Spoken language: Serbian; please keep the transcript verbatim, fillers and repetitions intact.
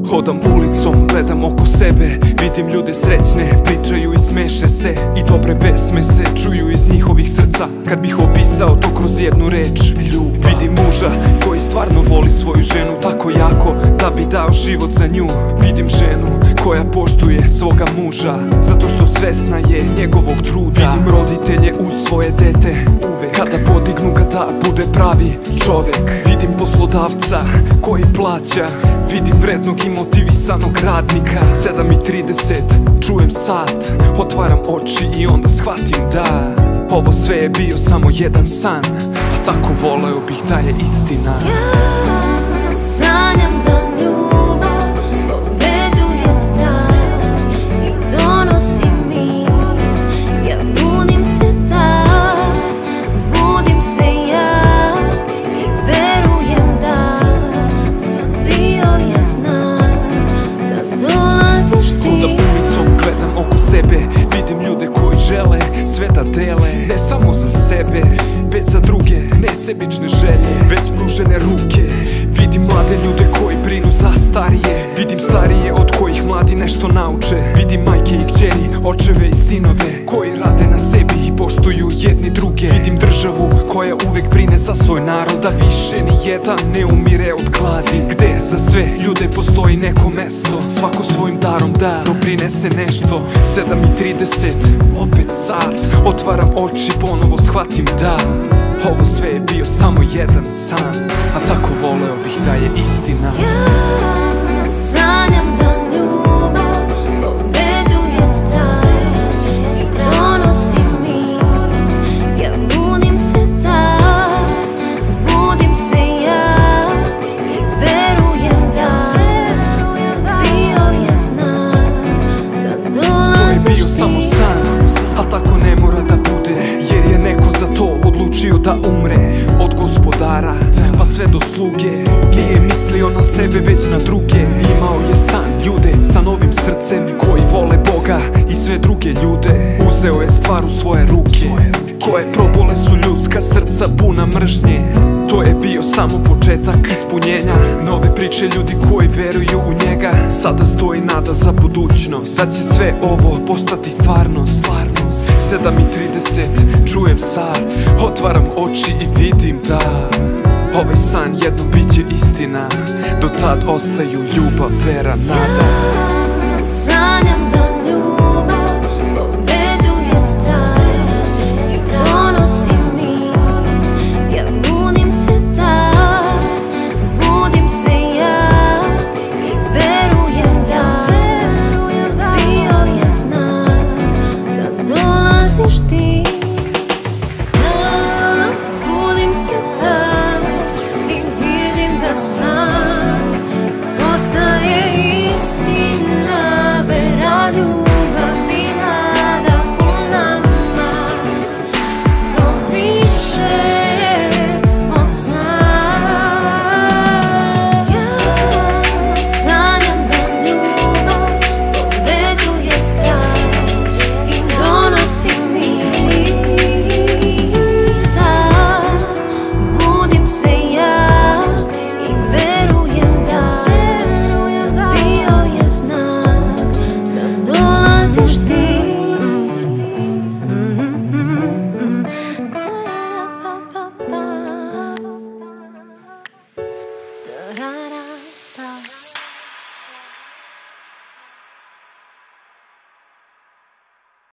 Hodam ulicom, gledam oko sebe, vidim ljude srećne, pričaju i smeše se. I dobre pesme se čuju iz njihovih srca. Kad bih opisao to kroz jednu reč, ljubav. Vidim muža koji stvarno voli svoju ženu tako jako da bi dao život za nju. Vidim ženu koja poštuje svoga muža zato što svesna je njegovog truda. Vidim roditelje uz svoje dete uvek kada podignu ga da bude pravi čovek. Vidim poslodavca koji plaća, vidim vrednog i motivisanog radnika. Sedam i trideset, čujem sat, otvaram oči i onda shvatim da ovo sve je bio samo jedan san, a tako voleo bih da je istina. Ja sanjam da ljubav pobeđuje strah i donosi mir. Ja budim se tad, budim se ja i verujem da san bio je znak da dolaziš ti. Hodam ulicom, gledam oko sebe, vidim ljude koji žele sve da dele, ne samo za sebe, već za druge, nesebične želje, već pružene ruke. Vidim mlade ljude koji brinu za starije, vidim starije od kojih mladi nešto nauče. Vidim majke i kćeri, očeve i sinove koji rade na sebi i poštuju jedni druge. Vidim državu koja uvek brine za svoj narod, da više ni jedan ne umire od gladi. Gde za sve ljude postoji neko mesto, svako svojim darom da doprinese nešto. Sedam i trideset, opet sat, otvaram oči, ponovo shvatim da ovo sve je bio samo jedan san, a tako voleo bih da je istina. Ja sanjam da ljubav pobeđuje strah i donosi mir. Ja budim se tad, budim se ja i verujem da san bio je znak da dolaziš ti. To je bio samo san, a tako ne mora da bude, jer je neko za to odlučio da umre. Od gospodara pa sve do sluge, nije mislio na sebe već na druge. Imao je san, ljude sa novim srcem koji vole Boga i sve druge ljude. Uzeo je stvar u svoje ruke koje probole su ljudska srca puna mržnje. To je bio samo početak ispunjenja nove priče ljudi koji veruju u njega. Sada stoji nada za budućnost, da će sve ovo postati stvarnost. Sedam i trideset, čujem sat, otvaram oči i vidim da ovaj san jednom bit će istina. Do tad ostaju ljubav, vera, nada. Ja sanjam da ljubav pobeđuje strah i donosi mir. Ja budim se tad, budim se ja i verujem da san bio je znak da dolaziš ti. Ja budim se tad i vidim da san postaje istina, vera, ljubav i nada u nama. To više od sna. Ja sanjam da ljubav pobeđuje strah i donosi mir. Tad budim se ja i verujem da san bio je znak da dolaziš ti. Da-da-da-da-da.